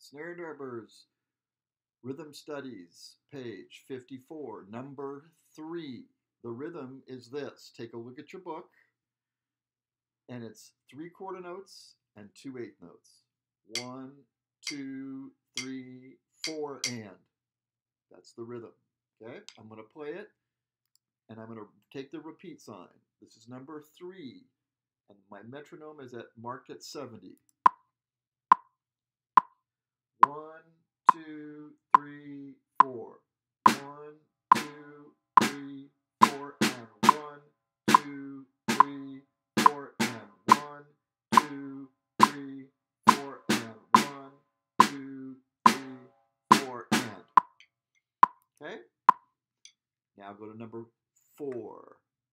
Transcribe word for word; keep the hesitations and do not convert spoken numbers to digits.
Snare drummers, rhythm studies, page fifty-four, number three. The rhythm is this. Take a look at your book, and it's three quarter notes and two eighth notes. One, two, three, four, and. That's the rhythm. Okay, I'm going to play it, and I'm going to take the repeat sign. This is number three, and my metronome is at marked at seventy. One, two, three, four. One, two, three, four, and one, two, three, four, and one, two, three, four, and one, two, three, four, and. Okay? Now go to number four.